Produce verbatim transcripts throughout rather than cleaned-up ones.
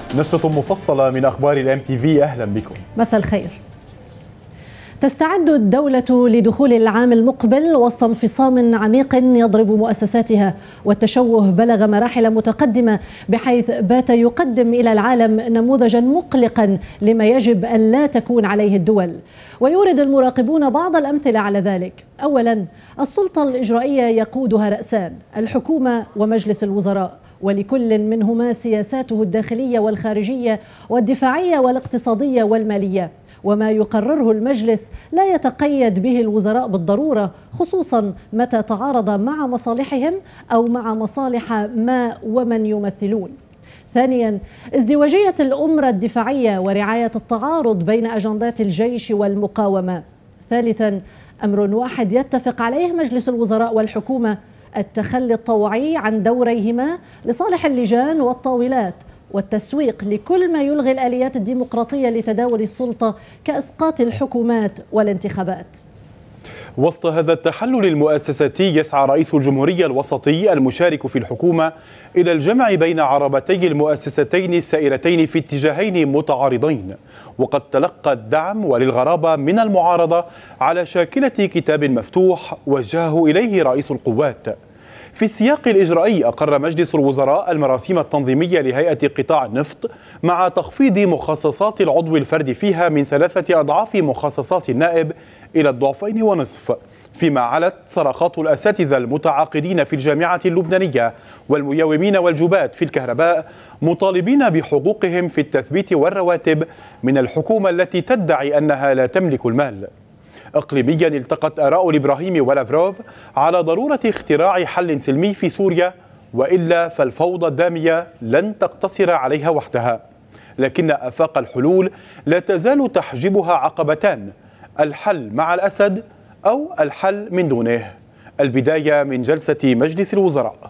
نشرة مفصلة من أخبار الام تي في، أهلا بكم. مساء الخير. تستعد الدولة لدخول العام المقبل وسط انفصام عميق يضرب مؤسساتها، والتشوه بلغ مراحل متقدمة بحيث بات يقدم إلى العالم نموذجا مقلقا لما يجب أن لا تكون عليه الدول. ويورد المراقبون بعض الأمثلة على ذلك. أولا، السلطة الإجرائية يقودها رأسان، الحكومة ومجلس الوزراء، ولكل منهما سياساته الداخلية والخارجية والدفاعية والاقتصادية والمالية، وما يقرره المجلس لا يتقيد به الوزراء بالضرورة، خصوصا متى تعارض مع مصالحهم أو مع مصالح ما ومن يمثلون. ثانيا، ازدواجية الأمرة الدفاعية ورعاية التعارض بين أجندات الجيش والمقاومة. ثالثا، أمر واحد يتفق عليه مجلس الوزراء والحكومة: التخلي الطوعي عن دوريهما لصالح اللجان والطاولات، والتسويق لكل ما يلغي الآليات الديمقراطية لتداول السلطة كإسقاط الحكومات والانتخابات. وسط هذا التحلل المؤسساتي، يسعى رئيس الجمهورية الوسطي المشارك في الحكومة إلى الجمع بين عربتي المؤسستين السائرتين في اتجاهين متعارضين، وقد تلقى الدعم وللغرابة من المعارضة على شاكلة كتاب مفتوح وجهه إليه رئيس القوات. في السياق الإجرائي، أقر مجلس الوزراء المراسيم التنظيمية لهيئة قطاع النفط مع تخفيض مخصصات العضو الفردي فيها من ثلاثة أضعاف مخصصات النائب إلى الضعفين ونصف، فيما علت صرخات الأساتذة المتعاقدين في الجامعة اللبنانية والميومين والجبات في الكهرباء مطالبين بحقوقهم في التثبيت والرواتب من الحكومة التي تدعي أنها لا تملك المال. إقليميا، التقت آراء الإبراهيمي ولافروف على ضرورة اختراع حل سلمي في سوريا، وإلا فالفوضى الدامية لن تقتصر عليها وحدها، لكن آفاق الحلول لا تزال تحجبها عقبتان: الحل مع الأسد أو الحل من دونه. البداية من جلسة مجلس الوزراء.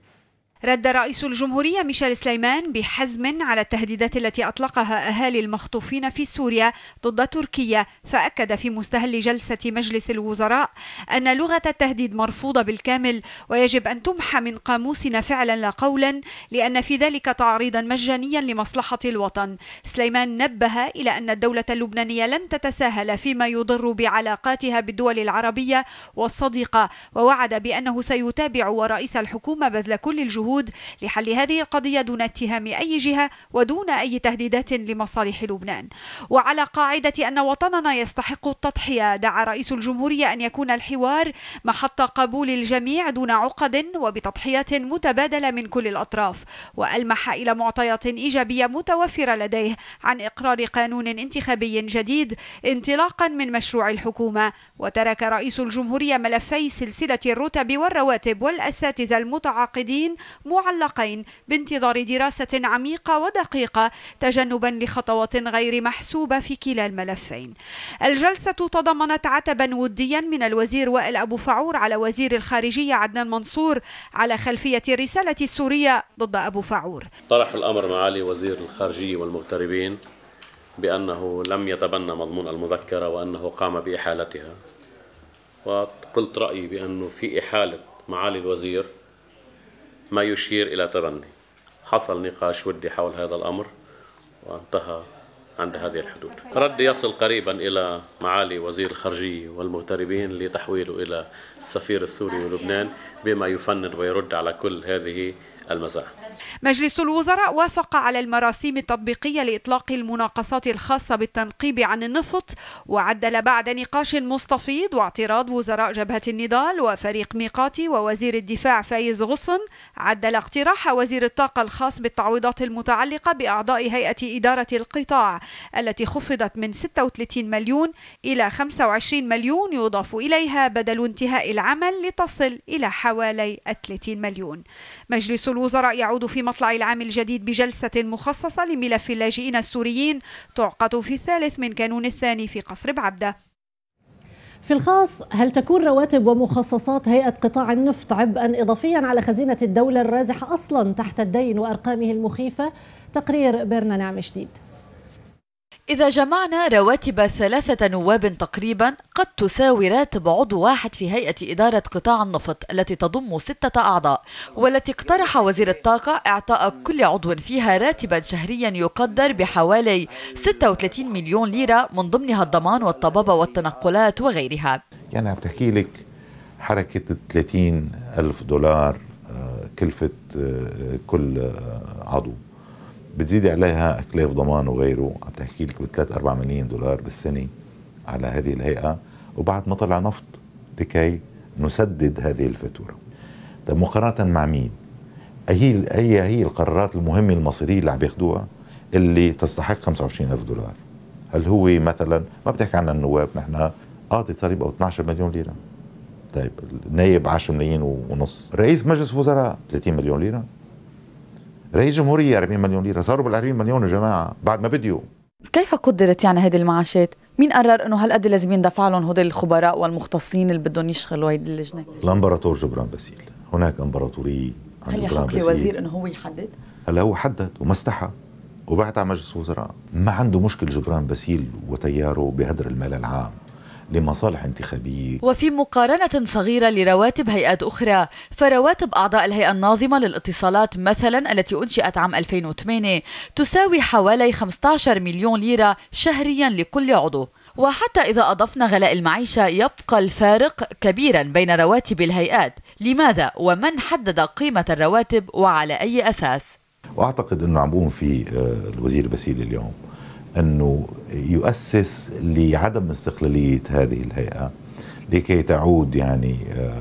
رد رئيس الجمهورية ميشيل سليمان بحزم على التهديدات التي أطلقها أهالي المخطوفين في سوريا ضد تركيا، فأكد في مستهل جلسة مجلس الوزراء أن لغة التهديد مرفوضة بالكامل ويجب أن تمحى من قاموسنا فعلا لا قولا، لأن في ذلك تعريضا مجانيا لمصلحة الوطن. سليمان نبه إلى أن الدولة اللبنانية لن تتساهل فيما يضر بعلاقاتها بالدول العربية والصديقة، ووعد بأنه سيتابع ورئيس الحكومة بذل كل الجهود لحل هذه القضية دون اتهام أي جهة ودون أي تهديدات لمصالح لبنان. وعلى قاعدة أن وطننا يستحق التضحية، دعا رئيس الجمهورية أن يكون الحوار محط قبول الجميع دون عقد وبتضحيات متبادلة من كل الأطراف، وألمح إلى معطيات إيجابية متوفرة لديه عن إقرار قانون انتخابي جديد انطلاقا من مشروع الحكومة. وترك رئيس الجمهورية ملفي سلسلة الرتب والرواتب والأساتذة المتعاقدين معلقين بانتظار دراسة عميقة ودقيقة تجنبا لخطوات غير محسوبة في كلا الملفين. الجلسة تضمنت عتبا وديا من الوزير وائل أبو فعور على وزير الخارجية عدنان منصور على خلفية الرسالة السورية ضد أبو فعور. طرح الأمر معالي وزير الخارجية والمغتربين بأنه لم يتبنى مضمون المذكرة وأنه قام بإحالتها، وقلت رأيي بأنه في إحالة معالي الوزير ما يشير إلى تبني. حصل نقاش ودي حول هذا الأمر وانتهى عند هذه الحدود. رد يصل قريبا إلى معالي وزير الخارجية والمغتربين لتحويله إلى السفير السوري ولبنان بما يفند ويرد على كل هذه المزاح. مجلس الوزراء وافق على المراسيم التطبيقية لإطلاق المناقصات الخاصة بالتنقيب عن النفط، وعدل بعد نقاش مستفيض واعتراض وزراء جبهة النضال وفريق ميقاتي ووزير الدفاع فايز غصن، عدل اقتراح وزير الطاقة الخاص بالتعويضات المتعلقة بأعضاء هيئة إدارة القطاع التي خفضت من ستة وثلاثين مليون إلى خمسة وعشرين مليون، يضاف إليها بدل انتهاء العمل لتصل إلى حوالي ثلاثين مليون. مجلس الوزراء يعود في مطلع العام الجديد بجلسة مخصصة لملف اللاجئين السوريين تعقد في الثالث من كانون الثاني في قصر بعبدة. في الخاص، هل تكون رواتب ومخصصات هيئة قطاع النفط عبئا إضافيا على خزينة الدولة الرازحة أصلا تحت الدين وأرقامه المخيفة؟ تقرير بيرنا نعم شديد. إذا جمعنا رواتب ثلاثة نواب تقريبا قد تساوي راتب عضو واحد في هيئة إدارة قطاع النفط التي تضم ستة أعضاء، والتي اقترح وزير الطاقة إعطاء كل عضو فيها راتبا شهريا يقدر بحوالي ستة وثلاثين مليون ليرة، من ضمنها الضمان والطبابة والتنقلات وغيرها. يعني عم تحكي لك حركة ثلاثين ألف دولار كلفة كل عضو، بتزيد عليها أكلاف ضمان وغيره، عم تحكي لك بثلاث أربع ملايين دولار بالسنة على هذه الهيئة، وبعد ما طلع نفط لكي نسدد هذه الفاتورة. طيب مقارنة مع مين؟ هي هي هي القرارات المهمة المصيرية اللي عم بياخدوها اللي تستحق خمسة وعشرين ألف دولار. هل هو مثلا ما بتحكي عن النواب، نحن قاضي صار يبقى اثني عشر مليون ليرة، طيب النايب عشرة ملايين ونص، رئيس مجلس وزراء ثلاثين مليون ليرة، رئيس جمهورية أربعين مليون ليرة، صاروا بال أربعين مليون يا جماعة بعد ما بديوا. كيف قدرت يعني هذه المعاشات؟ مين قرر انه هالقد لازم يندفع لهم هدول الخبراء والمختصين اللي بدهم يشغلوا هيدي اللجنة؟ الامبراطور جبران باسيل، هناك امبراطورية عند هل جبران يحق لوزير انه هو يحدد؟ هلا هو حدد وما استحى وبعت على مجلس وزراء، ما عنده مشكل جبران باسيل وتياره بهدر المال العام لمصالح انتخابية. وفي مقارنة صغيرة لرواتب هيئات أخرى، فرواتب أعضاء الهيئة الناظمة للاتصالات مثلا التي أنشئت عام ألفين وثمانية تساوي حوالي خمسة عشر مليون ليرة شهريا لكل عضو. وحتى إذا أضفنا غلاء المعيشة يبقى الفارق كبيرا بين رواتب الهيئات. لماذا ومن حدد قيمة الرواتب وعلى أي أساس؟ وأعتقد أنه عم بقوم في الوزير باسيل اليوم أنه يؤسس لعدم استقلالية هذه الهيئة لكي تعود يعني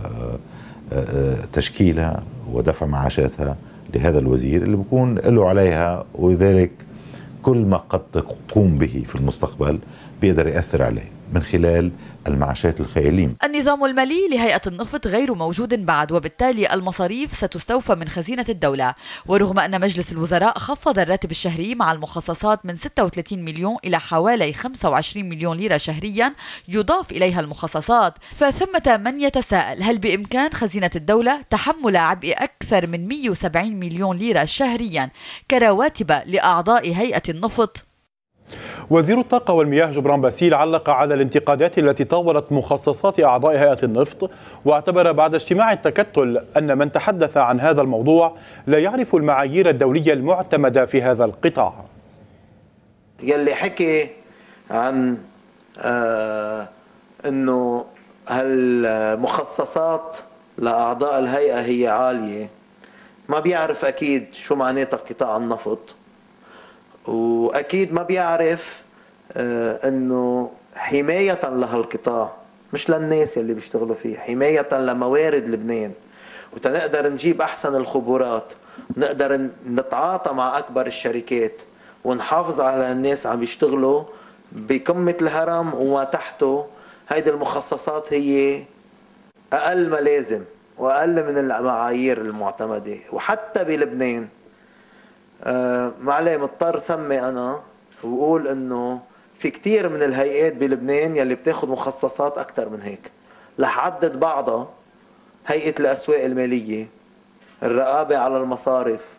تشكيلها ودفع معاشاتها لهذا الوزير اللي بيكون له عليها، ولذلك كل ما قد تقوم به في المستقبل بيقدر يأثر عليه من خلال المعاشات الخيالية. النظام المالي لهيئة النفط غير موجود بعد، وبالتالي المصاريف ستستوفى من خزينة الدولة. ورغم أن مجلس الوزراء خفض الراتب الشهري مع المخصصات من ستة وثلاثين مليون إلى حوالي خمسة وعشرين مليون ليرة شهريا يضاف إليها المخصصات، فثمة من يتساءل هل بإمكان خزينة الدولة تحمل عبء أكثر من مئة وسبعين مليون ليرة شهريا كرواتب لأعضاء هيئة النفط؟ وزير الطاقة والمياه جبران باسيل علق على الانتقادات التي طاولت مخصصات أعضاء هيئة النفط، واعتبر بعد اجتماع التكتل أن من تحدث عن هذا الموضوع لا يعرف المعايير الدولية المعتمدة في هذا القطاع. يلي حكي عن آه أنه هالمخصصات لأعضاء الهيئة هي عالية، ما بيعرف أكيد شو معناتها قطاع النفط، وأكيد ما بيعرف آه أنه حماية لهالقطاع مش للناس اللي بيشتغلوا فيه، حماية لموارد لبنان، وتنقدر نجيب أحسن الخبرات ونقدر نتعاطى مع أكبر الشركات ونحافظ على الناس عم يشتغلوا بقمة الهرم وما تحته. هيدي المخصصات هي أقل ما لازم وأقل من المعايير المعتمدة. وحتى بلبنان آه معلي مضطر سمي أنا وقول إنه في كتير من الهيئات بلبنان يلي بتاخد مخصصات أكتر من هيك. رح عدد بعضها: هيئة الأسواق المالية، الرقابة على المصارف،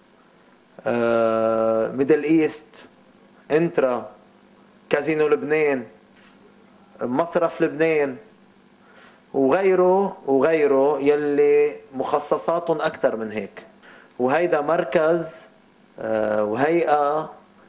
آه ميدل إيست، انترا، كازينو لبنان، مصرف لبنان، وغيره وغيره يلي مخصصاتهم أكتر من هيك. وهيدا مركز آه وهيئة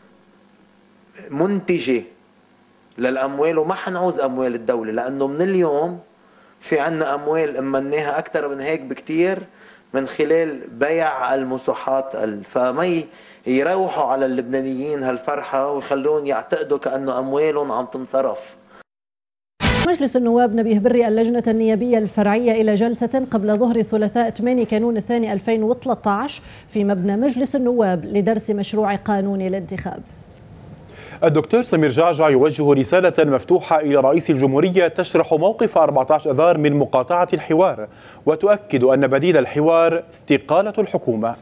منتجة للأموال، وما حنعوز أموال الدولة، لأنه من اليوم في عنا أموال أمناها أكتر من هيك بكتير من خلال بيع المساحات. فما يروحوا على اللبنانيين هالفرحة ويخلون يعتقدوا كأنه أموالهم عم تنصرف. مجلس النواب نبيه بري اللجنة النيابية الفرعية إلى جلسة قبل ظهر الثلاثاء ثمانية كانون الثاني ألفين وثلاثة عشر في مبنى مجلس النواب لدرس مشروع قانون الانتخاب. الدكتور سمير جعجع يوجه رسالة مفتوحة إلى رئيس الجمهورية تشرح موقف أربعة عشر أذار من مقاطعة الحوار، وتؤكد أن بديل الحوار استقالة الحكومة.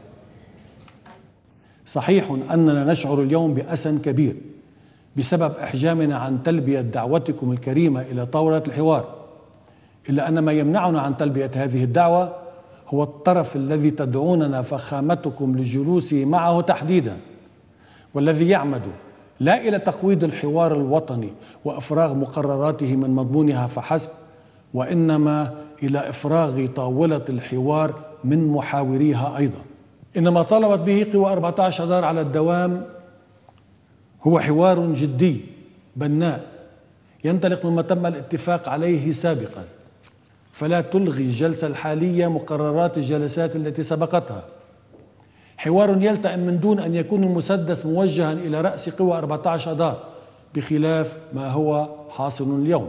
صحيح أننا نشعر اليوم بأسى كبير بسبب إحجامنا عن تلبية دعوتكم الكريمة إلى طاولة الحوار، إلا أن ما يمنعنا عن تلبية هذه الدعوة هو الطرف الذي تدعوننا فخامتكم للجلوس معه تحديدا، والذي يعمد لا إلى تقويض الحوار الوطني وإفراغ مقرراته من مضمونها فحسب، وإنما إلى إفراغ طاولة الحوار من محاوريها أيضا. إنما طلبت به قوى أربعة عشر أذار على الدوام هو حوار جدي بناء ينطلق مما تم الاتفاق عليه سابقا، فلا تلغي الجلسة الحالية مقررات الجلسات التي سبقتها. حوار يلتئم من دون أن يكون المسدس موجها إلى رأس قوى أربعة عشر أذار بخلاف ما هو حاصل اليوم.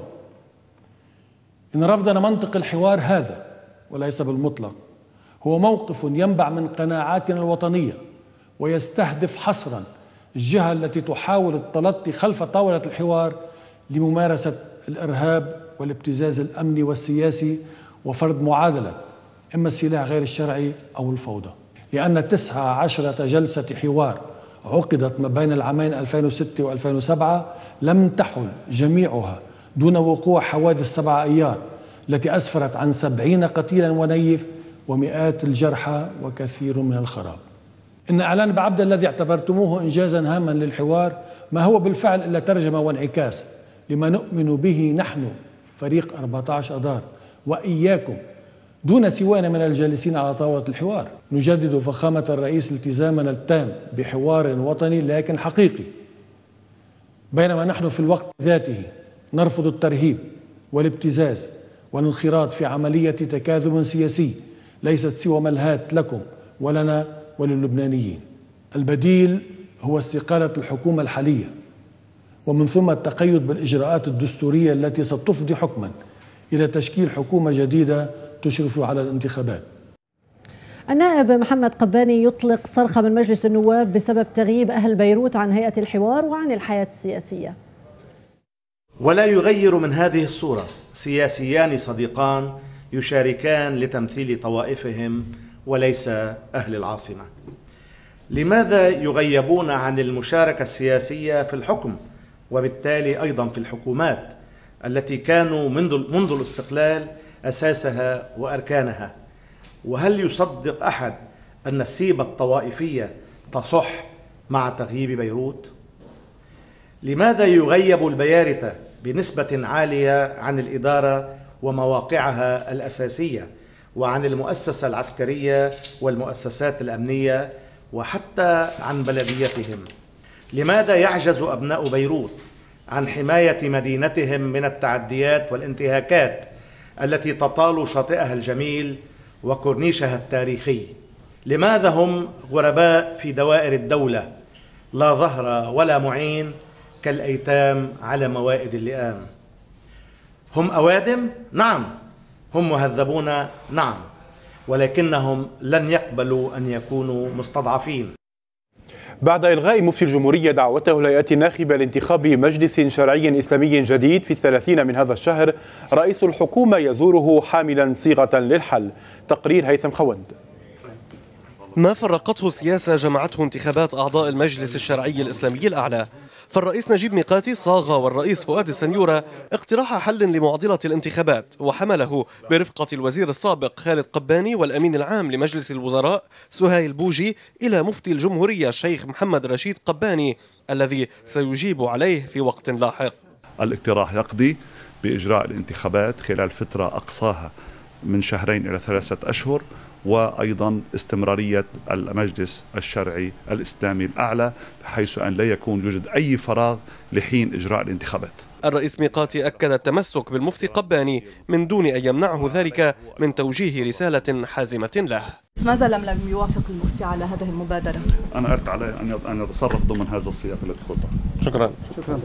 إن رفضنا منطق الحوار هذا وليس بالمطلق هو موقف ينبع من قناعاتنا الوطنية ويستهدف حصرا الجهة التي تحاول التلطي خلف طاولة الحوار لممارسة الإرهاب والابتزاز الأمني والسياسي وفرض معادلة إما السلاح غير الشرعي أو الفوضى. لأن تسعة عشرة جلسة حوار عقدت ما بين العامين ألفين وستة وألفين وسبعة لم تحل جميعها دون وقوع حوادث سبعة أيار التي أسفرت عن سبعين قتيلا ونيف ومئات الجرحى وكثير من الخراب. إن إعلان بعبدة الذي اعتبرتموه إنجازا هاما للحوار ما هو بالفعل إلا ترجمة وانعكاس لما نؤمن به نحن فريق أربعة عشر أذار وإياكم دون سوانا من الجالسين على طاولة الحوار. نجدد فخامة الرئيس التزامنا التام بحوار وطني لكن حقيقي، بينما نحن في الوقت ذاته نرفض الترهيب والابتزاز والانخراط في عملية تكاذب سياسي ليست سوى ملهاة لكم ولنا وللبنانيين. البديل هو استقالة الحكومة الحالية ومن ثم التقيد بالإجراءات الدستورية التي ستفضي حكما إلى تشكيل حكومة جديدة تشرف على الانتخابات. النائب محمد قباني يطلق صرخة من مجلس النواب بسبب تغييب أهل بيروت عن هيئة الحوار وعن الحياة السياسية. ولا يغير من هذه الصورة سياسيان صديقان يشاركان لتمثيل طوائفهم وليس أهل العاصمة. لماذا يغيبون عن المشاركة السياسية في الحكم وبالتالي أيضا في الحكومات التي كانوا منذ منذ الاستقلال أساسها وأركانها؟ وهل يصدق أحد أن السيبة الطوائفية تصح مع تغييب بيروت؟ لماذا يغيب البيارتة بنسبة عالية عن الإدارة ومواقعها الأساسية وعن المؤسسة العسكرية والمؤسسات الأمنية وحتى عن بلديتهم؟ لماذا يعجز أبناء بيروت عن حماية مدينتهم من التعديات والانتهاكات التي تطال شاطئها الجميل وكورنيشها التاريخي؟ لماذا هم غرباء في دوائر الدولة لا ظهر ولا معين كالأيتام على موائد اللئام؟ هم أوادم؟ نعم. هم مهذبون؟ نعم. ولكنهم لن يقبلوا أن يكونوا مستضعفين. بعد إلغاء مفتي الجمهورية دعوته الهيئات الناخبة لانتخاب مجلس شرعي إسلامي جديد في الثلاثين من هذا الشهر، رئيس الحكومة يزوره حاملا صيغة للحل. تقرير هيثم خوند. ما فرقته سياسة جمعته انتخابات أعضاء المجلس الشرعي الإسلامي الأعلى، فالرئيس نجيب ميقاتي صاغ والرئيس فؤاد السنيورة اقتراح حل لمعضلة الانتخابات وحمله برفقة الوزير السابق خالد قباني والأمين العام لمجلس الوزراء سهيل بوجي إلى مفتي الجمهورية الشيخ محمد رشيد قباني الذي سيجيب عليه في وقت لاحق. الاقتراح يقضي بإجراء الانتخابات خلال فترة أقصاها من شهرين إلى ثلاثة أشهر، وأيضا استمرارية المجلس الشرعي الإسلامي الأعلى بحيث أن لا يكون يوجد أي فراغ لحين إجراء الانتخابات. الرئيس ميقاتي أكد التمسك بالمفتي قباني من دون أن يمنعه ذلك من توجيه رسالة حازمة له. ماذا لم لم يوافق المفتي على هذه المبادرة؟ أنا أردت عليه أن يتصرف ضمن هذا السياق الذي قلته. شكرا. شكرا.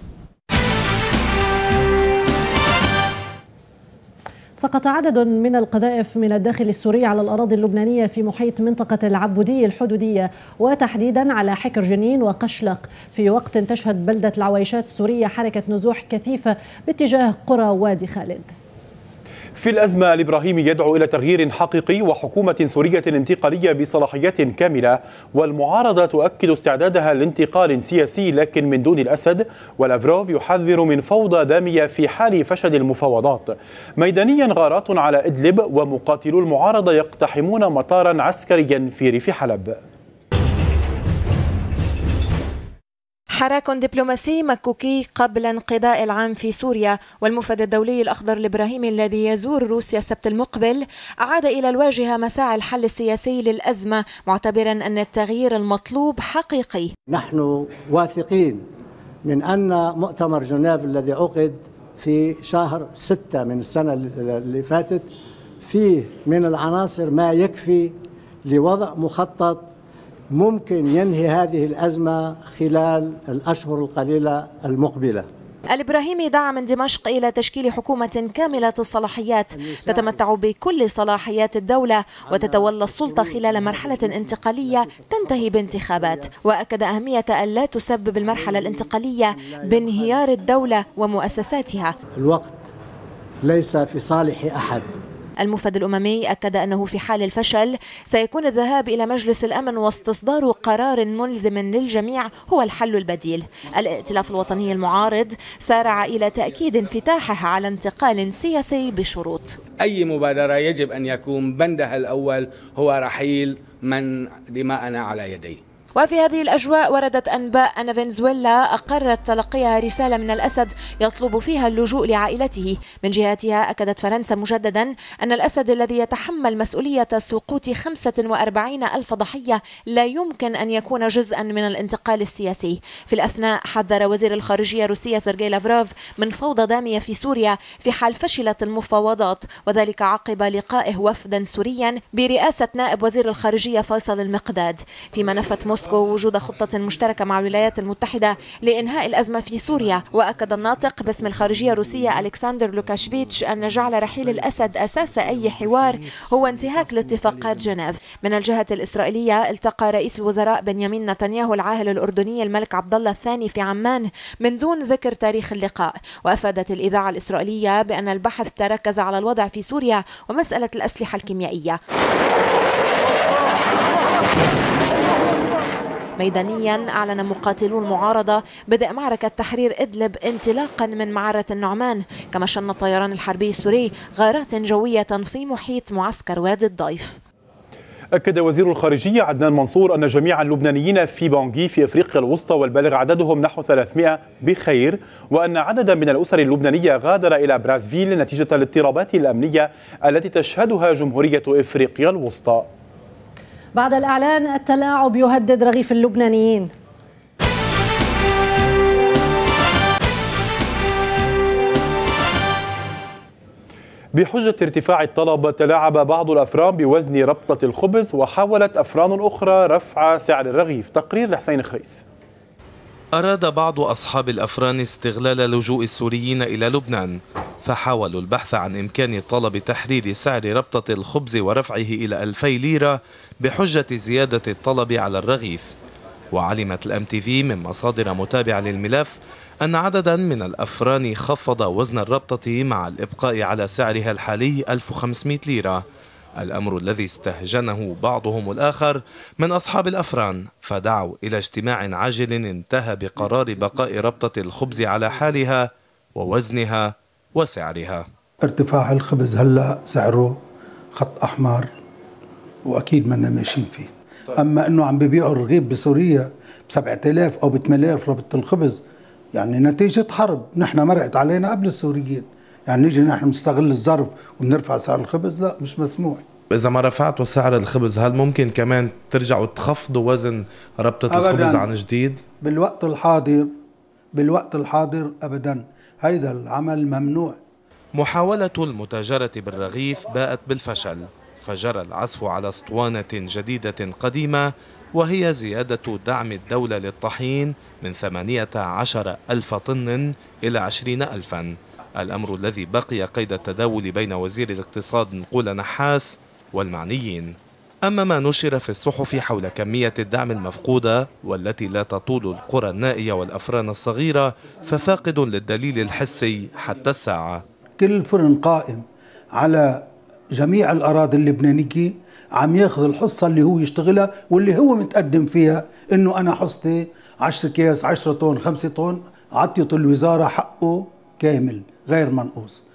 سقط عدد من القذائف من الداخل السوري على الأراضي اللبنانية في محيط منطقة العبودية الحدودية وتحديدا على حكر جنين وقشلق، في وقت تشهد بلدة العويشات السورية حركة نزوح كثيفة باتجاه قرى وادي خالد. في الأزمة الإبراهيمي يدعو إلى تغيير حقيقي وحكومة سورية انتقالية بصلاحيات كاملة، والمعارضة تؤكد استعدادها لانتقال سياسي لكن من دون الأسد، ولافروف يحذر من فوضى دامية في حال فشل المفاوضات. ميدانيا غارات على إدلب ومقاتلو المعارضة يقتحمون مطارا عسكريا في ريف حلب. حراك دبلوماسي مكوكي قبل انقضاء العام في سوريا، والمفد الدولي الأخضر الإبراهيمي الذي يزور روسيا السبت المقبل أعاد إلى الواجهة مساعي الحل السياسي للأزمة، معتبرا أن التغيير المطلوب حقيقي. نحن واثقين من أن مؤتمر جنيف الذي عقد في شهر ستة من السنة اللي فاتت فيه من العناصر ما يكفي لوضع مخطط ممكن ينهي هذه الأزمة خلال الأشهر القليلة المقبلة. الإبراهيمي دعا من دمشق إلى تشكيل حكومة كاملة الصلاحيات تتمتع بكل صلاحيات الدولة وتتولى السلطة خلال مرحلة انتقالية تنتهي بانتخابات، وأكد أهمية أن لا تسبب المرحلة الانتقالية بانهيار الدولة ومؤسساتها. الوقت ليس في صالح أحد. المفد الأممي أكد أنه في حال الفشل سيكون الذهاب إلى مجلس الأمن واستصدار قرار ملزم للجميع هو الحل البديل. الائتلاف الوطني المعارض سارع إلى تأكيد انفتاحه على انتقال سياسي بشروط. أي مبادرة يجب أن يكون بندها الأول هو رحيل من دماءنا على يديه. وفي هذه الأجواء وردت أنباء أن فنزويلا أقرت تلقيها رسالة من الأسد يطلب فيها اللجوء لعائلته. من جهتها أكدت فرنسا مجددا أن الأسد الذي يتحمل مسؤولية سقوط خمسة وأربعين ألف ضحية لا يمكن أن يكون جزءا من الانتقال السياسي. في الأثناء حذر وزير الخارجية الروسية سيرجي لافروف من فوضى دامية في سوريا في حال فشلت المفاوضات، وذلك عقب لقائه وفدا سوريا برئاسة نائب وزير الخارجية فيصل المقداد، فيما نفت موسكو وجود خطة مشتركة مع الولايات المتحدة لإنهاء الأزمة في سوريا. وأكد الناطق باسم الخارجية الروسية ألكسندر لوكاشفيتش أن جعل رحيل الأسد أساس أي حوار هو انتهاك لاتفاقات جنيف. من الجهة الإسرائيلية التقى رئيس الوزراء بنيامين نتنياهو العاهل الأردني الملك عبد الله الثاني في عمان من دون ذكر تاريخ اللقاء. وأفادت الإذاعة الإسرائيلية بأن البحث تركز على الوضع في سوريا ومسألة الأسلحة الكيميائية. ميدانيا أعلن مقاتلو المعارضة بدء معركة تحرير إدلب انطلاقا من معرة النعمان، كما شن الطيران الحربي السوري غارات جوية في محيط معسكر وادي الضيف. أكد وزير الخارجية عدنان منصور أن جميع اللبنانيين في بانغي في أفريقيا الوسطى والبالغ عددهم نحو ثلاثمائة بخير، وأن عددا من الأسر اللبنانية غادر إلى برازفيل نتيجة الاضطرابات الأمنية التي تشهدها جمهورية أفريقيا الوسطى. بعد الإعلان التلاعب يهدد رغيف اللبنانيين. بحجة ارتفاع الطلب تلاعب بعض الأفران بوزن ربطة الخبز، وحاولت أفران أخرى رفع سعر الرغيف. تقرير لحسين خريس. أراد بعض أصحاب الأفران استغلال لجوء السوريين إلى لبنان، فحاولوا البحث عن إمكان طلب تحرير سعر ربطة الخبز ورفعه إلى ألفي ليرة بحجة زيادة الطلب على الرغيف. وعلمت الام تي في من مصادر متابعة للملف أن عددا من الأفران خفض وزن الربطة مع الإبقاء على سعرها الحالي ألف وخمسمائة ليرة، الأمر الذي استهجنه بعضهم الآخر من أصحاب الأفران، فدعوا إلى اجتماع عاجل انتهى بقرار بقاء ربطة الخبز على حالها ووزنها وسعرها. ارتفاع الخبز هلا سعره خط أحمر وأكيد منا ماشيين فيه. أما أنه عم ببيعوا الرغيف بسوريا بسبعة آلاف أو بثمانية آلاف ربطة الخبز، يعني نتيجة حرب نحن مرقت علينا قبل السوريين، يعني نيجي نحن نستغل الظرف ونرفع سعر الخبز؟ لا، مش مسموح. إذا ما رفعتوا سعر الخبز هل ممكن كمان ترجعوا تخفضوا وزن ربطة الخبز عن جديد؟ بالوقت الحاضر بالوقت الحاضر أبدا، هيدا العمل ممنوع. محاولة المتاجرة بالرغيف باءت بالفشل، فجرى العزف على اسطوانة جديدة قديمة، وهي زيادة دعم الدولة للطحين من ثمانية عشر ألف طن إلى عشرين ألفا، الأمر الذي بقي قيد التداول بين وزير الاقتصاد نقول نحاس والمعنيين. أما ما نشر في الصحف حول كمية الدعم المفقودة والتي لا تطول القرى النائية والأفران الصغيرة ففاقد للدليل الحسي حتى الساعة. كل فرن قائم على جميع الأراضي اللبنانية عم ياخذ الحصة اللي هو يشتغلها واللي هو متقدم فيها، إنه أنا حصتي عشرة أكياس عشرة طن خمسة طن، عطيت الوزارة حقه كامل غير منقوص.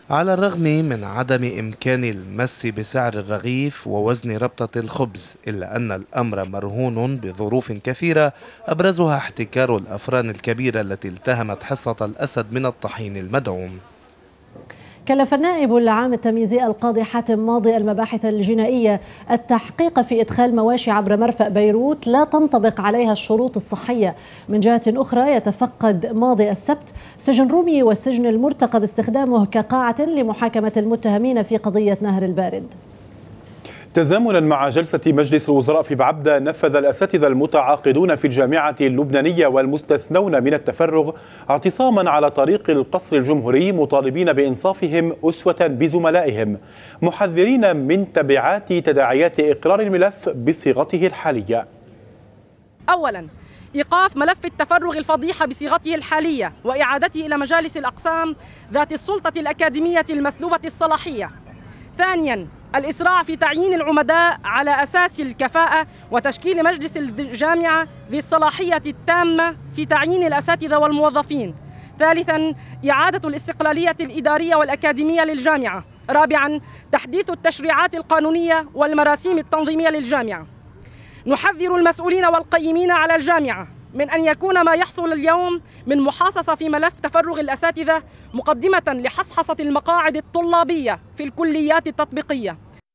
على الرغم من عدم إمكان المس بسعر الرغيف ووزن ربطة الخبز، إلا أن الأمر مرهون بظروف كثيرة أبرزها احتكار الأفران الكبيرة التي التهمت حصة الأسد من الطحين المدعوم. كلف النائب العام التمييزي القاضي حاتم ماضي المباحث الجنائية التحقيق في إدخال مواشي عبر مرفأ بيروت لا تنطبق عليها الشروط الصحية. من جهة أخرى يتفقد ماضي السبت سجن رومي والسجن المرتقب استخدامه كقاعة لمحاكمة المتهمين في قضية نهر البارد. تزامنا مع جلسة مجلس الوزراء في بعبدة، نفذ الأساتذة المتعاقدون في الجامعة اللبنانية والمستثنون من التفرغ اعتصاما على طريق القصر الجمهوري، مطالبين بإنصافهم أسوة بزملائهم، محذرين من تبعات تداعيات إقرار الملف بصيغته الحالية. أولا، إيقاف ملف التفرغ الفضيحة بصيغته الحالية وإعادته إلى مجالس الأقسام ذات السلطة الأكاديمية المسلوبة الصلاحية. ثانيا، الإسراع في تعيين العمداء على أساس الكفاءة وتشكيل مجلس الجامعة ذي الصلاحية التامة في تعيين الأساتذة والموظفين. ثالثاً، إعادة الاستقلالية الإدارية والأكاديمية للجامعة. رابعاً، تحديث التشريعات القانونية والمراسيم التنظيمية للجامعة. نحذر المسؤولين والقيمين على الجامعة من أن يكون ما يحصل اليوم من محاصصة في ملف تفرغ الأساتذة مقدمة لحصحصة المقاعد الطلابية في الكليات التطبيقية.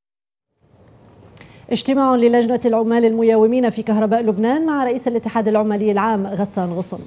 اجتماع للجنة العمال المياومين في كهرباء لبنان مع رئيس الاتحاد العمالي العام غسان غصن.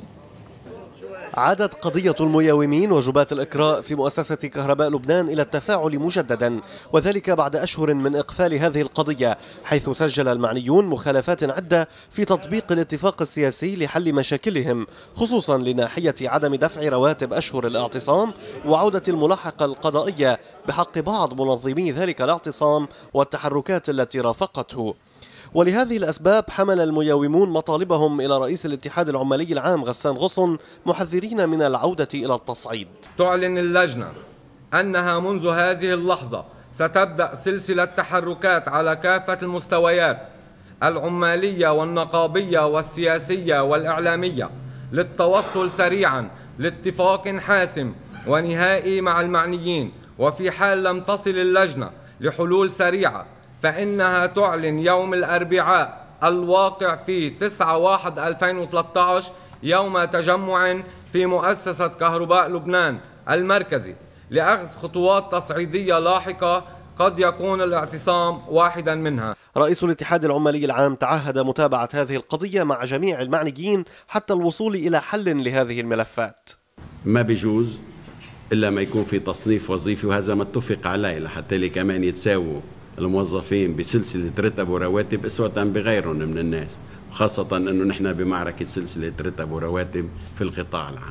عادت قضية المياومين وجبات الإكراء في مؤسسة كهرباء لبنان إلى التفاعل مجددا، وذلك بعد أشهر من إقفال هذه القضية، حيث سجل المعنيون مخالفات عدة في تطبيق الاتفاق السياسي لحل مشاكلهم، خصوصا لناحية عدم دفع رواتب أشهر الاعتصام وعودة الملاحقة القضائية بحق بعض منظمي ذلك الاعتصام والتحركات التي رافقته. ولهذه الأسباب حمل المياومون مطالبهم إلى رئيس الاتحاد العمالي العام غسان غصن، محذرين من العودة إلى التصعيد. تعلن اللجنة أنها منذ هذه اللحظة ستبدأ سلسلة تحركات على كافة المستويات العمالية والنقابية والسياسية والإعلامية للتوصل سريعا لاتفاق حاسم ونهائي مع المعنيين، وفي حال لم تصل اللجنة لحلول سريعة فإنها تعلن يوم الأربعاء الواقع في تسعة واحد ألفين وثلاثة عشر يوم تجمع في مؤسسة كهرباء لبنان المركزي لأخذ خطوات تصعيدية لاحقة قد يكون الاعتصام واحدا منها. رئيس الاتحاد العمالي العام تعهد متابعة هذه القضية مع جميع المعنيين حتى الوصول إلى حل لهذه الملفات. ما بيجوز إلا ما يكون في تصنيف وظيفي، وهذا ما اتفق عليه لحتى كمان يتساووا الموظفين بسلسلة رتب ورواتب أسوة بغيرهم من الناس، خاصة أنه نحن بمعركة سلسلة رتب ورواتب في القطاع العام،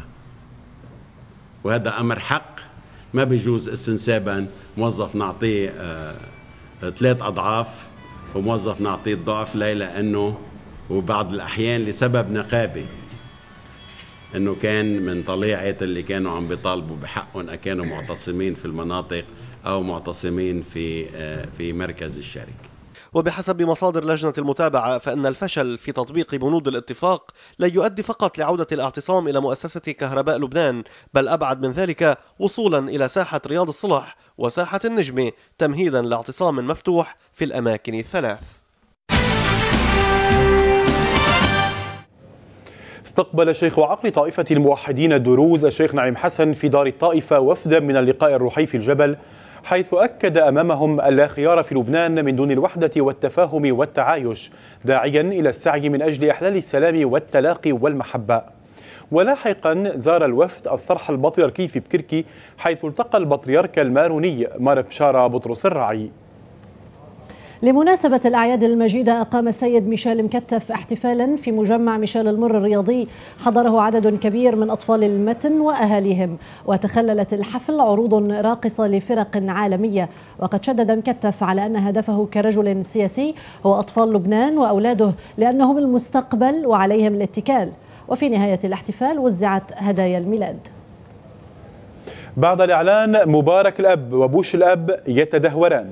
وهذا أمر حق ما بيجوز استنسابا موظف نعطيه آه ثلاث أضعاف وموظف نعطيه الضعف، لا لأنه وبعض الأحيان لسبب نقابي أنه كان من طليعة اللي كانوا عم بيطالبوا بحقهم كانوا معتصمين في المناطق أو معتصمين في في مركز الشركة. وبحسب مصادر لجنة المتابعة فإن الفشل في تطبيق بنود الاتفاق لا يؤدي فقط لعودة الاعتصام إلى مؤسسة كهرباء لبنان، بل أبعد من ذلك وصولا إلى ساحة رياض الصلح وساحة النجمة، تمهيدا لاعتصام مفتوح في الأماكن الثلاث. استقبل شيخ عقل طائفة الموحدين الدروز الشيخ نعيم حسن في دار الطائفة وفدا من اللقاء الروحي في الجبل، حيث أكد أمامهم اللا خيار في لبنان من دون الوحدة والتفاهم والتعايش، داعيا إلى السعي من أجل إحلال السلام والتلاقي والمحبة. ولاحقا زار الوفد الصرح البطريركي في بكركي، حيث التقى البطريرك الماروني مار بشارة بطرس الراعي. لمناسبة الأعياد المجيدة أقام السيد ميشيل مكتف احتفالا في مجمع ميشيل المر الرياضي، حضره عدد كبير من أطفال المتن وأهاليهم، وتخللت الحفل عروض راقصة لفرق عالمية. وقد شدد مكتف على أن هدفه كرجل سياسي هو أطفال لبنان وأولاده، لأنهم المستقبل وعليهم الاتكال. وفي نهاية الاحتفال وزعت هدايا الميلاد. بعد الإعلان، مبارك الأب وبوش الأب يتدهوران.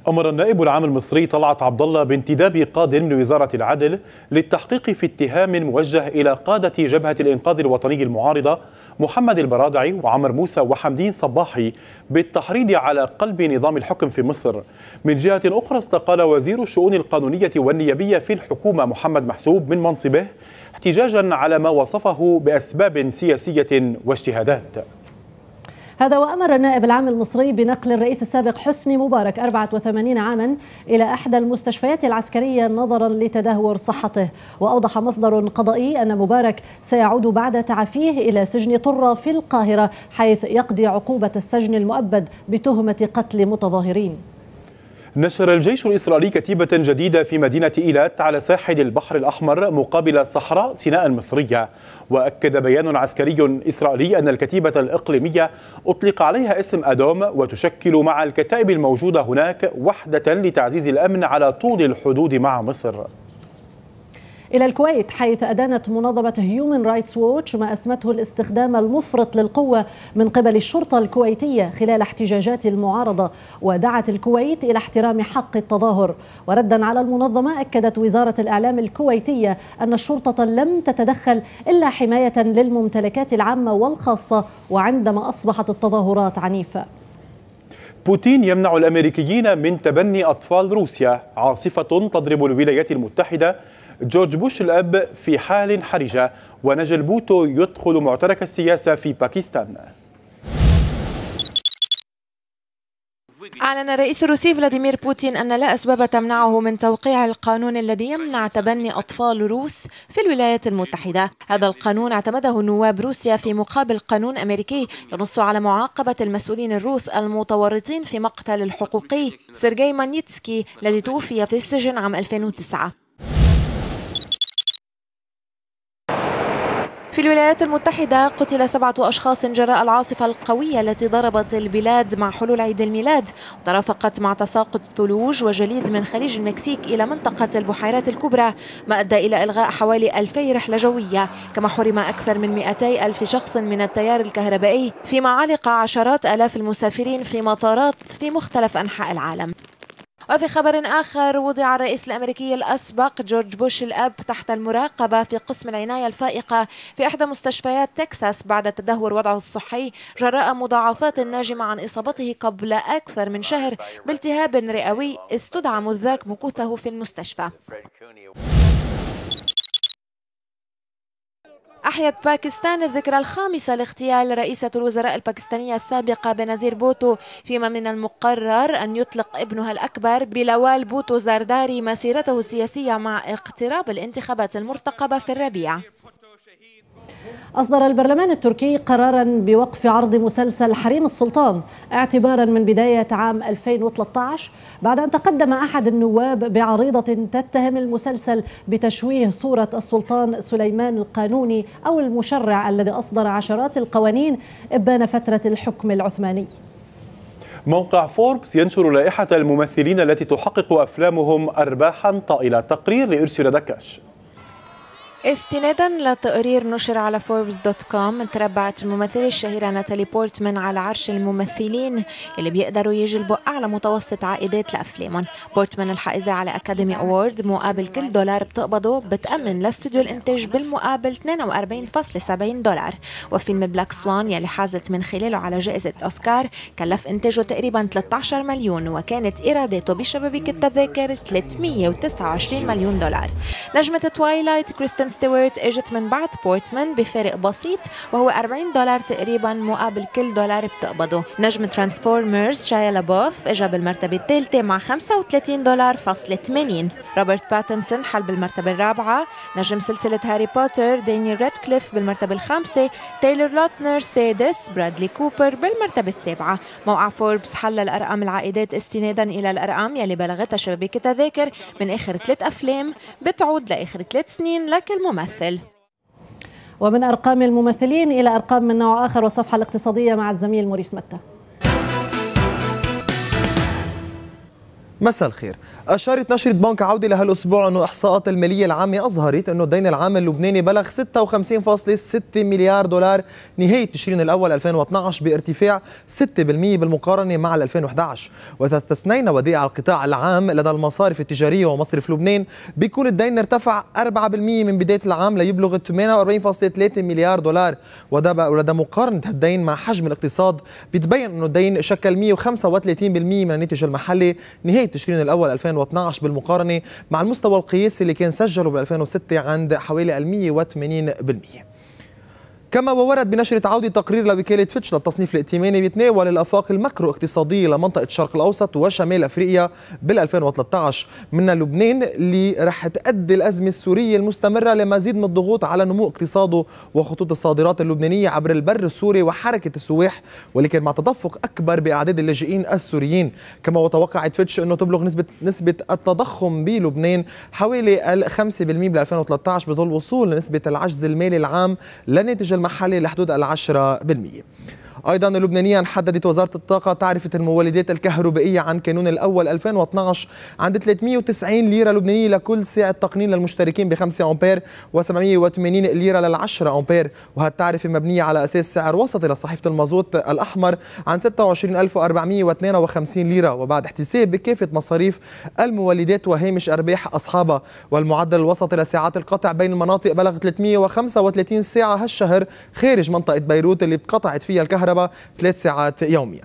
أمر النائب العام المصري طلعت عبد الله بانتداب قاض من وزارة العدل للتحقيق في اتهام موجه إلى قادة جبهة الإنقاذ الوطني المعارضة محمد البرادعي وعمر موسى وحمدين صباحي بالتحريض على قلب نظام الحكم في مصر. من جهة أخرى استقال وزير الشؤون القانونية والنيابية في الحكومة محمد محسوب من منصبه احتجاجا على ما وصفه بأسباب سياسية واجتهادات. هذا وأمر النائب العام المصري بنقل الرئيس السابق حسني مبارك أربعة وثمانين عاما إلى إحدى المستشفيات العسكرية نظرا لتدهور صحته. وأوضح مصدر قضائي أن مبارك سيعود بعد تعافيه إلى سجن طرة في القاهرة، حيث يقضي عقوبة السجن المؤبد بتهمة قتل متظاهرين. نشر الجيش الإسرائيلي كتيبة جديدة في مدينة إيلات على ساحل البحر الأحمر مقابل صحراء سيناء المصرية. وأكد بيان عسكري إسرائيلي أن الكتيبة الإقليمية أطلق عليها اسم أدوم، وتشكل مع الكتائب الموجودة هناك وحدة لتعزيز الأمن على طول الحدود مع مصر. إلى الكويت، حيث أدانت منظمة هيومن رايتس ووتش ما أسمته الاستخدام المفرط للقوة من قبل الشرطة الكويتية خلال احتجاجات المعارضة، ودعت الكويت إلى احترام حق التظاهر. وردا على المنظمة، أكدت وزارة الإعلام الكويتية أن الشرطة لم تتدخل إلا حماية للممتلكات العامة والخاصة وعندما أصبحت التظاهرات عنيفة. بوتين يمنع الأمريكيين من تبني أطفال روسيا، عاصفة تضرب الولايات المتحدة، جورج بوش الأب في حال حرجة، ونجل بوتو يدخل معترك السياسة في باكستان. أعلن الرئيس الروسي فلاديمير بوتين أن لا أسباب تمنعه من توقيع القانون الذي يمنع تبني أطفال روس في الولايات المتحدة. هذا القانون اعتمده نواب روسيا في مقابل قانون أمريكي ينص على معاقبة المسؤولين الروس المتورطين في مقتل الحقوقي سيرجي مانيتسكي الذي توفي في السجن عام ألفين وتسعة. في الولايات المتحدة قتل سبعة أشخاص جراء العاصفة القوية التي ضربت البلاد مع حلول عيد الميلاد، وترافقت مع تساقط ثلوج وجليد من خليج المكسيك إلى منطقة البحيرات الكبرى، ما أدى إلى إلغاء حوالي ألفي رحلة جوية. كما حرم أكثر من مئتي ألف شخص من التيار الكهربائي، فيما علق عشرات آلاف المسافرين في مطارات في مختلف أنحاء العالم. وفي خبر آخر، وضع الرئيس الأمريكي الأسبق جورج بوش الأب تحت المراقبة في قسم العناية الفائقة في إحدى مستشفيات تكساس بعد تدهور وضعه الصحي جراء مضاعفات ناجمة عن إصابته قبل أكثر من شهر بالتهاب رئوي استدعى مذ ذاك مكوثه في المستشفى. أحيت باكستان الذكرى الخامسة لاغتيال رئيسة الوزراء الباكستانية السابقة بنزير بوتو، فيما من المقرر أن يطلق ابنها الأكبر بلوال بوتو زارداري مسيرته السياسية مع اقتراب الانتخابات المرتقبة في الربيع. أصدر البرلمان التركي قرارا بوقف عرض مسلسل حريم السلطان اعتبارا من بداية عام ألفين وثلاثة عشر، بعد أن تقدم أحد النواب بعريضة تتهم المسلسل بتشويه صورة السلطان سليمان القانوني أو المشرع الذي أصدر عشرات القوانين إبان فترة الحكم العثماني. موقع فوربس ينشر لائحة الممثلين التي تحقق أفلامهم أرباحا طائلة. تقرير لإرسل دكاش. استنادا لتقرير نشر على فوربس دوت كوم، تربعت الممثلة الشهيرة ناتالي بورتمان على عرش الممثلين اللي بيقدروا يجلبوا أعلى متوسط عائدات لأفلامهم. بورتمان الحائزة على أكاديمي أوورد، مقابل كل دولار بتقبضه بتأمن لاستوديو الإنتاج بالمقابل اثنين وأربعين فاصلة سبعين دولار. وفيلم بلاك سوان يلي حازت من خلاله على جائزة أوسكار كلف إنتاجه تقريبا ثلاثة عشر مليون، وكانت إيراداته بشبابيك التذاكر ثلاثمئة وتسعة وعشرين مليون دولار. نجمة توايلايت كريستين ستيوارت اجت من بعد بورتمان بفارق بسيط وهو أربعين دولار تقريبا مقابل كل دولار بتقبضه. نجم ترانسفورمرز شايا لابوف اجى بالمرتبة الثالثة مع خمسة وثلاثين دولار فاصلة ثمانين. روبرت باتنسون حل بالمرتبة الرابعة. نجم سلسلة هاري بوتر دانيال رادكليف بالمرتبة الخامسة. تايلور لوتنر سادس. برادلي كوبر بالمرتبة السابعة. موقع فوربس حلل أرقام العائدات استنادا إلى الأرقام يلي بلغتها شبابيك التذاكر من آخر ثلاث أفلام بتعود لآخر ثلاث سنين لكل ممثل. ومن أرقام الممثلين إلى أرقام من نوع آخر، والصفحة الاقتصادية مع الزميل موريس متى. مساء الخير. أشارت نشرة بنك عودة لهالأسبوع أنه إحصاءات المالية العامة أظهرت أنه الدين العام اللبناني بلغ ستة وخمسين فاصلة ستة مليار دولار نهاية تشرين الأول ألفين واثني عشر بارتفاع ستة بالمئة بالمقارنة مع ألفين وأحد عشر. وإذا استثنينا ودائع القطاع العام لدى المصارف التجارية ومصرف لبنان بيكون الدين ارتفع أربعة بالمئة من بداية العام ليبلغ ثمانية وأربعين فاصلة ثلاثة مليار دولار. ولدى مقارنة هالدين مع حجم الاقتصاد بيتبين أنه الدين شكل مئة وخمسة وثلاثين بالمئة من الناتج المحلي نهاية تشرين الأول ألفين واثني عشر بالمقارنة مع المستوى القياسي اللي كان سجله ب ألفين وستة عند حوالي مئة وثمانين بالمئة. كما وورد بنشرة عودة تقرير لوكالة فيتش للتصنيف الائتماني بيتناول الآفاق الماكرو اقتصادية لمنطقة الشرق الأوسط وشمال أفريقيا بال ألفين وثلاثة عشر، منها لبنان اللي رح تؤدي الأزمة السورية المستمرة لمزيد من الضغوط على نمو اقتصاده وخطوط الصادرات اللبنانية عبر البر السوري وحركة السواح، ولكن مع تدفق أكبر بأعداد اللاجئين السوريين. كما وتوقعت فيتش أنه تبلغ نسبة نسبة التضخم بلبنان حوالي ال خمسة بالمئة بال ألفين وثلاثة عشر بظل وصول نسبة العجز المالي العام لناتج المحلي لحدود العشرة بالمئة. أيضا لبنانيا حددت وزارة الطاقة تعرفة المولدات الكهربائية عن كانون الأول ألفين واثني عشر عند ثلاثمئة وتسعين ليرة لبنانية لكل ساعة تقنين للمشتركين ب خمسة أمبير وسبعمئة وثمانين ليرة للعشرة أمبير. وهالتعرفة مبنية على أساس سعر وسطي لصحيفة المازوت الأحمر عن ستة وعشرين ألف وأربعمئة واثنين وخمسين ليرة وبعد احتساب بكافة مصاريف المولدات وهامش أرباح أصحابها. والمعدل الوسطي لساعات القطع بين المناطق بلغ ثلاثمئة وخمسة وثلاثين ساعة هالشهر خارج منطقة بيروت اللي اتقطعت فيها الكهرباء ثلاث ساعات يوميا.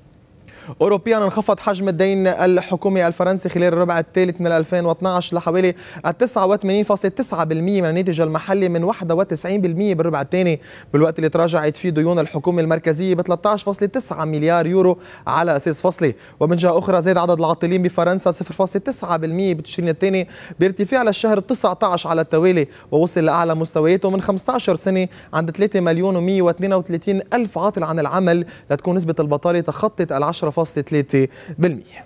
أوروبيا انخفض حجم الدين الحكومي الفرنسي خلال الربع الثالث من ألفين واثني عشر لحوالي تسعة وثمانين فاصلة تسعة بالمئة من الناتج المحلي من واحد وتسعين بالمئة بالربع الثاني، بالوقت اللي تراجعت فيه ديون الحكومة المركزية ب ثلاثة عشر فاصلة تسعة مليار يورو على أساس فصلي. ومن جهة أخرى زاد عدد العاطلين بفرنسا صفر فاصلة تسعة بالمئة بالتشرين الثاني بارتفاع للشهر التاسع عشر على التوالي ووصل لأعلى مستوياته من خمسة عشر سنة عند ثلاثة مليون ومئة واثنين وثلاثين ألف عاطل عن العمل لتكون نسبة البطالة تخطت العشرة فاصلة ثلاثة بالمئة.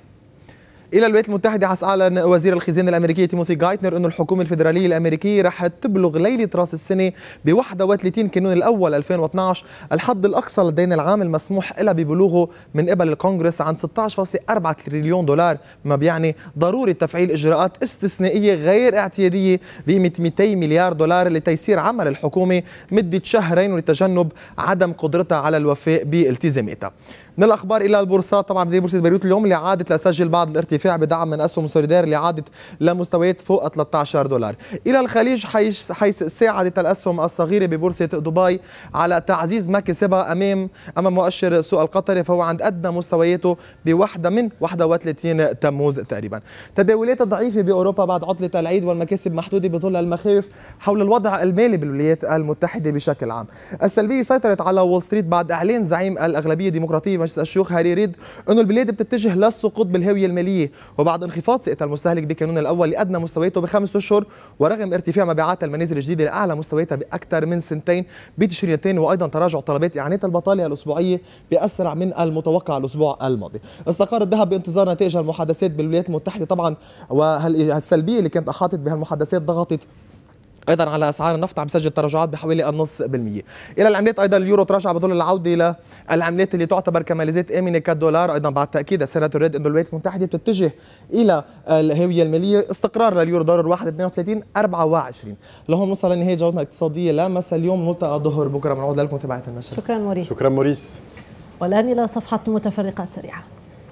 إلى الولايات المتحدة حيث أعلن وزير الخزانة الأمريكي تيموثي غايتنر أن الحكومة الفيدرالية الأمريكية رح تبلغ ليلة رأس السنة ب واحد وثلاثين كانون الأول ألفين واثني عشر الحد الأقصى للدين العام المسموح لها ببلوغه من قبل الكونغرس عن ستة عشر فاصلة أربعة تريليون دولار، ما بيعني ضرورة تفعيل إجراءات استثنائية غير اعتيادية بقيمة مئتين مليار دولار لتيسير عمل الحكومة مدة شهرين ولتجنب عدم قدرتها على الوفاء بالتزاماتها. من الأخبار إلى البورصات، طبعا بدأت بورصة بيروت اليوم اللي عادت لسجل بعض الارتفاع بدعم من أسهم سوليدار اللي عادت لمستويات فوق ثلاثة عشر دولار. إلى الخليج حيث حيث ساعدت الأسهم الصغيرة ببورصة دبي على تعزيز مكاسبها أمام أمام مؤشر السوق القطري فهو عند أدنى مستوياته بوحدة من واحد وثلاثين تموز تقريبا. تداولات ضعيفة بأوروبا بعد عطلة العيد والمكاسب محدودة بظل المخاوف حول الوضع المالي بالولايات المتحدة بشكل عام. السلبية سيطرت على وول ستريت بعد إعلان زعيم الأغلبية الديمقراطية مجلس الشيوخ هاري ريد أنه البلاد بتتجه للسقوط بالهوية المالية وبعد انخفاض ثقة المستهلك بكانون الأول لأدنى مستوياته بخمس أشهر ورغم ارتفاع مبيعات المنازل الجديدة لأعلى مستوياتها بأكثر من سنتين بتشرين الثاني وأيضا تراجع طلبات إعانات البطالة الأسبوعية بأسرع من المتوقع الأسبوع الماضي. استقر الذهب بانتظار نتائج المحادثات بالولايات المتحدة طبعا والسلبية اللي كانت أحاطت بها المحادثات ضغطت ايضا على اسعار النفط عم يسجل تراجعات بحوالي النص بالمية. الى العملات ايضا اليورو تراجع بظل العوده للعملات اللي تعتبر كماليزات امنه كالدولار، ايضا بعد تاكيد السيناتور ريد انه الولايات المتحده بتتجه الى الهويه الماليه استقرار لليورو دولار واحد اثنين وثلاثين أربعة وعشرين. لهون وصل لنهايه جولتنا الاقتصاديه لمساء اليوم، نلتقى الظهر بكره بنعود لكم متابعه النشر. شكرا موريس. شكرا موريس. والان الى صفحه متفرقات سريعه.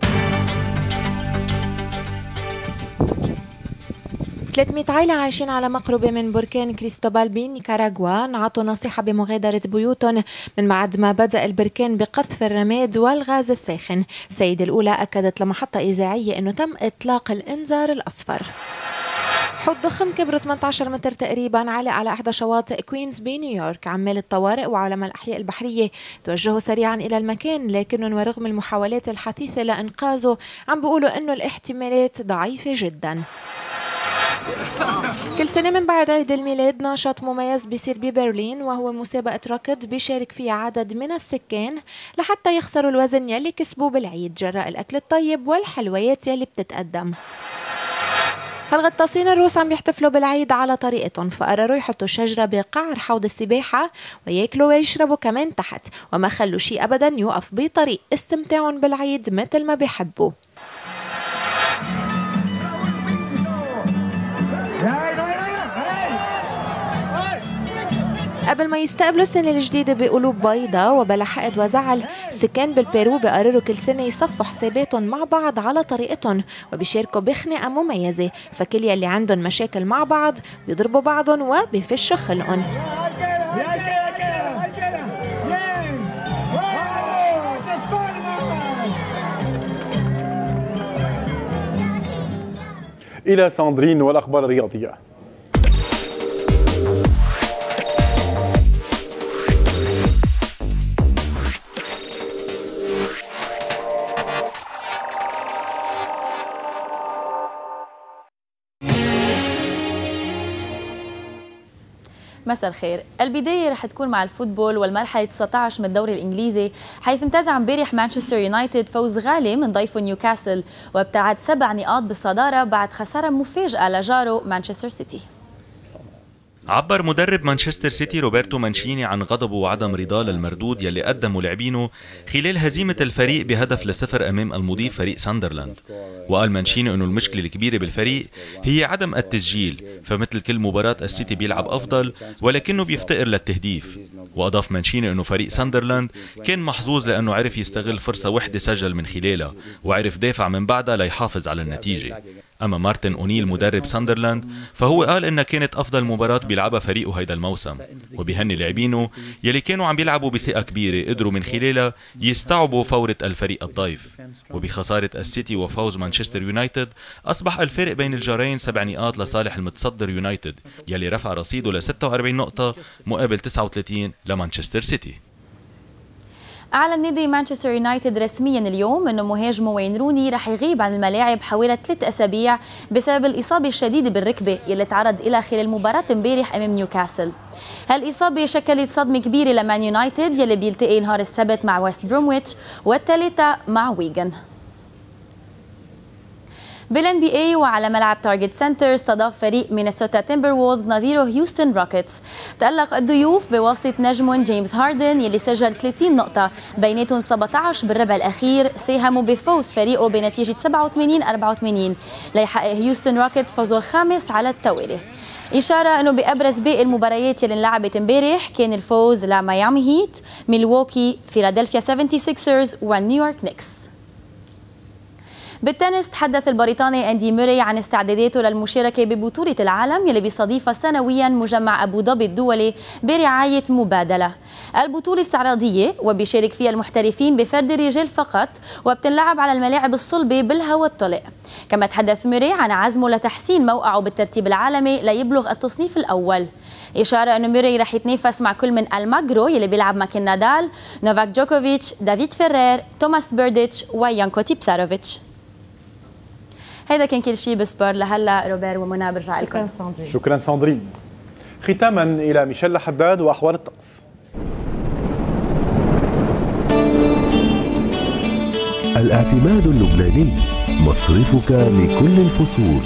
ثلاثمئة عائلة عايشين على مقربة من بركان كريستوبال بنيكاراغوا انعطوا نصيحة بمغادرة بيوتهم من بعد ما بدأ البركان بقذف الرماد والغاز الساخن. السيدة الأولى أكدت لمحطة إذاعية أنه تم إطلاق الإنذار الأصفر. حوض ضخم كبره ثمانية عشر متر تقريبا علق على احدى شواطئ كوينز بنيويورك. عمال الطوارئ وعلماء الاحياء البحريه توجهوا سريعا الى المكان، لكنهم ورغم المحاولات الحثيثه لانقاذه عم بيقولوا انه الاحتمالات ضعيفه جدا. كل سنة من بعد عيد الميلاد نشاط مميز بيصير ببرلين وهو مسابقة ركض بيشارك فيها عدد من السكان لحتى يخسروا الوزن يلي كسبوه بالعيد جراء الأكل الطيب والحلويات يلي بتتقدم. هالغطاسين الروس عم يحتفلوا بالعيد على طريقتهم، فقرروا يحطوا شجرة بقعر حوض السباحة وياكلوا ويشربوا كمان تحت، وما خلوا شيء أبدا يوقف بطريق استمتاعهم بالعيد مثل ما بيحبوا. قبل ما يستقبلوا السنة الجديدة بقلوب بيضاء وبلا حقد وزعل، السكان بالبيرو بقرروا كل سنة يصفوا حساباتهم مع بعض على طريقتهم وبيشاركوا بخناقة مميزة، فكل يلي عندهم مشاكل مع بعض بيضربوا بعضهم وبيفشوا خلقهم. إلى ساندرين والأخبار الرياضية. مساء الخير. البداية رح تكون مع الفوتبول والمرحلة تسعة عشر من الدوري الإنجليزي، حيث انتزع امبارح مانشستر يونايتد فوز غالي من ضيفه نيوكاسل وابتعد سبع نقاط بالصدارة بعد خسارة مفاجئة لجاره مانشستر سيتي. عبر مدرب مانشستر سيتي روبرتو مانشيني عن غضبه وعدم رضاه للمردود يلي قدمه لاعبينه خلال هزيمة الفريق بهدف لصفر أمام المضيف فريق ساندرلاند. وقال مانشيني أنه المشكلة الكبيرة بالفريق هي عدم التسجيل، فمثل كل مباراة السيتي بيلعب أفضل ولكنه بيفتقر للتهديف. وأضاف مانشيني أنه فريق ساندرلاند كان محظوظ لأنه عرف يستغل فرصة وحدة سجل من خلالها وعرف دافع من بعدها ليحافظ على النتيجة. أما مارتن أونيل مدرب ساندرلاند فهو قال إنها كانت أفضل مباراة بيلعبها فريقه هيدا الموسم، وبيهني لاعبينه يلي كانوا عم بيلعبوا بثقة كبيرة قدروا من خلالها يستوعبوا فورة الفريق الضيف. وبخسارة السيتي وفوز مانشستر يونايتد أصبح الفارق بين الجارين سبع نقاط لصالح المتصدر يونايتد يلي رفع رصيده ل ستة وأربعين نقطة مقابل تسعة وثلاثين لمانشستر سيتي. أعلن نادي مانشستر يونايتد رسميا اليوم أنه مهاجمه وين روني رح يغيب عن الملاعب حوالي ثلاث أسابيع بسبب الإصابة الشديدة بالركبة يلي تعرض إلى خلال مباراة امبارح أمام نيوكاسل. هالإصابة شكلت صدمة كبيرة لمان يونايتد يلي بيلتقي نهار السبت مع ويست برومويتش والثالثة مع ويغن. بالان بي اي وعلى ملعب تارجت سنتر استضاف فريق مينيسوتا تيمبر وولفز نظيره هيوستن روكيتس. تألق الضيوف بواسطة نجمهم جيمس هاردن يلي سجل ثلاثين نقطة، بيناتهم سبعة عشر بالربع الأخير ساهموا بفوز فريقه بنتيجة سبعة وثمانين أربعة وثمانين ليحقق هيوستن روكيتس فوزه الخامس على التوالي. إشارة أنه بأبرز باقي المباريات يلي انلعبت امبارح كان الفوز لميامي هيت، ميلواukee، فيلادلفيا سيفنتي سيكسرز ونيويورك نيكس. بالتنس تحدث البريطاني أندي موري عن استعداداته للمشاركة ببطولة العالم يلي بيستضيفها سنويا مجمع أبو ظبي الدولي برعاية مبادلة. البطولة استعراضية وبيشارك فيها المحترفين بفرد الرجال فقط وبتنلعب على الملاعب الصلبة بالهواء الطلق. كما تحدث موري عن عزمه لتحسين موقعه بالترتيب العالمي ليبلغ التصنيف الأول. إشارة أنه موري رح يتنافس مع كل من الماغرو يلي بيلعب مكان نادال، نوفاك جوكوفيتش، دافيد فيرير، توماس بيرديتش ويانكو تيبساروفيتش. هذا كان كل شيء بسبور لهلا. روبير ومنى برجع لكم. شكرا ساندرين. شكرا ساندرين. ختاما الى ميشيل حداد واحوال الطقس. الاعتماد اللبناني مصرفك لكل الفصول.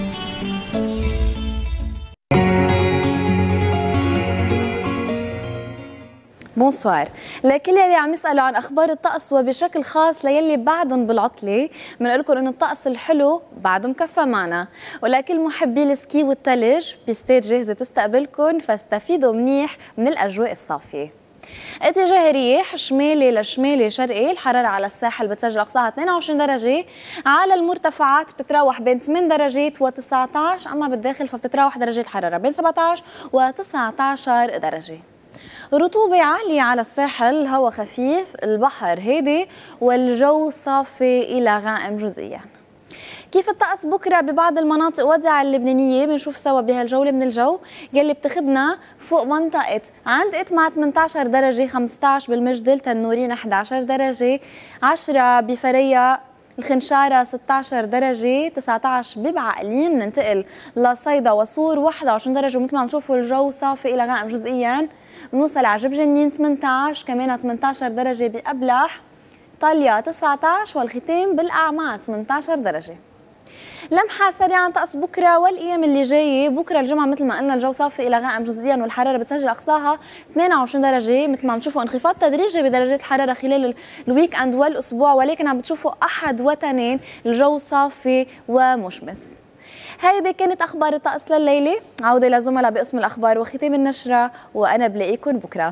بونسوار لكل يلي عم يسألوا عن أخبار الطقس وبشكل خاص ليلي بعدهم بالعطلة، بنقول لكم إنه الطقس الحلو بعده مكفى معنا، ولكل محبي السكي والثلج بيستات جاهزة تستقبلكم، فاستفيدوا منيح من الأجواء الصافية. اتجاه رياح شمالي لشمالي شرقي، الحرارة على الساحل بتسجل أقصاها اثنين وعشرين درجة، على المرتفعات بتتراوح بين ثمانية درجات وتسعة عشر، أما بالداخل فبتتراوح درجة الحرارة بين سبعة عشر وتسعة عشر درجة. رطوبة عالية على الساحل، الهواء خفيف، البحر هادي، والجو صافي إلى غائم جزئيا. كيف الطقس بكره ببعض المناطق ودع اللبنانيه بنشوف سوا بهالجوله من الجو يلي بتاخذنا فوق منطقه عند اتمع ثمانية عشر درجه، خمسة عشر بالمجدل، تنورين أحد عشر درجه، عشرة بفريا، الخنشارة ستة عشر درجة، تسعة عشر ببعقلين، ننتقل لصيدا وصور واحد وعشرين درجة، ومثل ما عم تشوفوا الجو صافي إلى غائم جزئيا. بنوصل على جب جنين ثمانية عشر، كمان ثمانية عشر درجة بأبلح، طاليا تسعة عشر، والختام بالأعماد ثمانية عشر درجة. لمحة سريعة عن طقس بكرة والأيام اللي جاية. بكرة الجمعة مثل ما قلنا الجو صافي إلى غائم جزئيا، والحرارة بتسجل أقصاها اثنين وعشرين درجة، مثل ما عم تشوفوا انخفاض تدريجي بدرجات الحرارة خلال الويك أند والأسبوع، ولكن عم بتشوفوا أحد وتنين الجو صافي ومشمس. هيدي كانت أخبار الطقس لليلة. عودة لزملاء بقسم الأخبار وختام النشرة، وأنا بلاقيكم بكرة.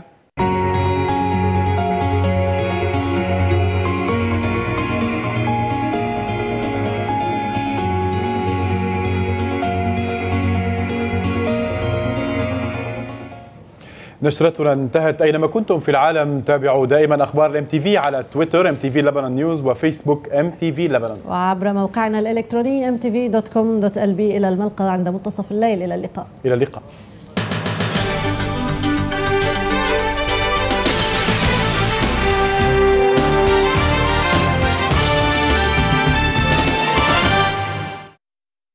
نشرتنا انتهت. أينما كنتم في العالم تابعوا دائما أخبار الام تي في على تويتر ام تي في لبنان نيوز وفيسبوك ام تي في لبنان، وعبر موقعنا الإلكتروني ام تي في دوت كوم دوت ال بي. إلى الملقى عند منتصف الليل. إلى اللقاء. إلى اللقاء.